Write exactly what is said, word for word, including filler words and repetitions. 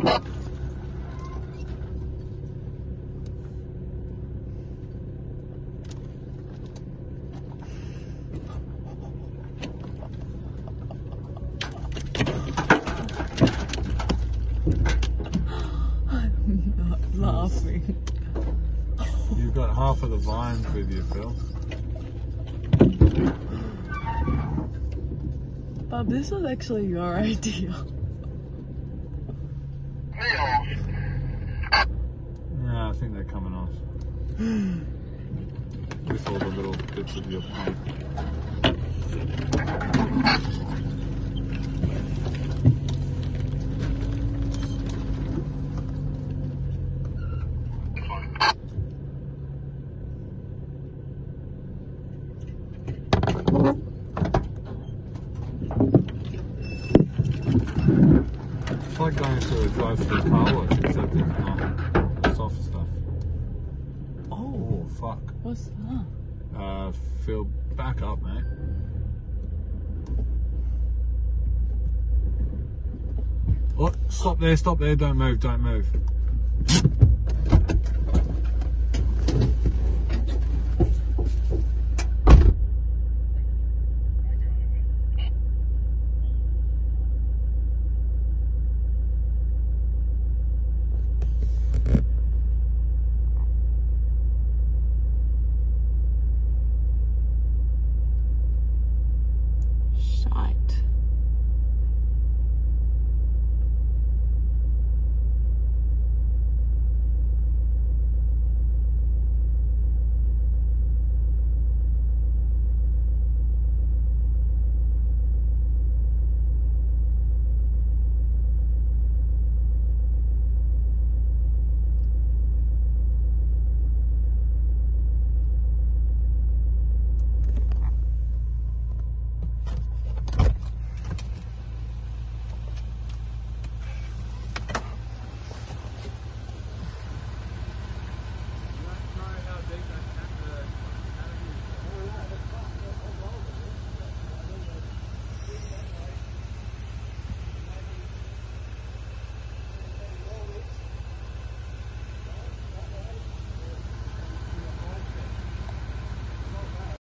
Laughing. You've got half of the vines with you, Phil. Bob, this was actually your idea. Yeah, I think they're coming off. With all the little bits of your paint. It's like going to a drive-through car wash, except it's not soft stuff. Oh, Oh, fuck. what's that? Uh, Phil, back up, mate. Oh, stop there, stop there, don't move, don't move.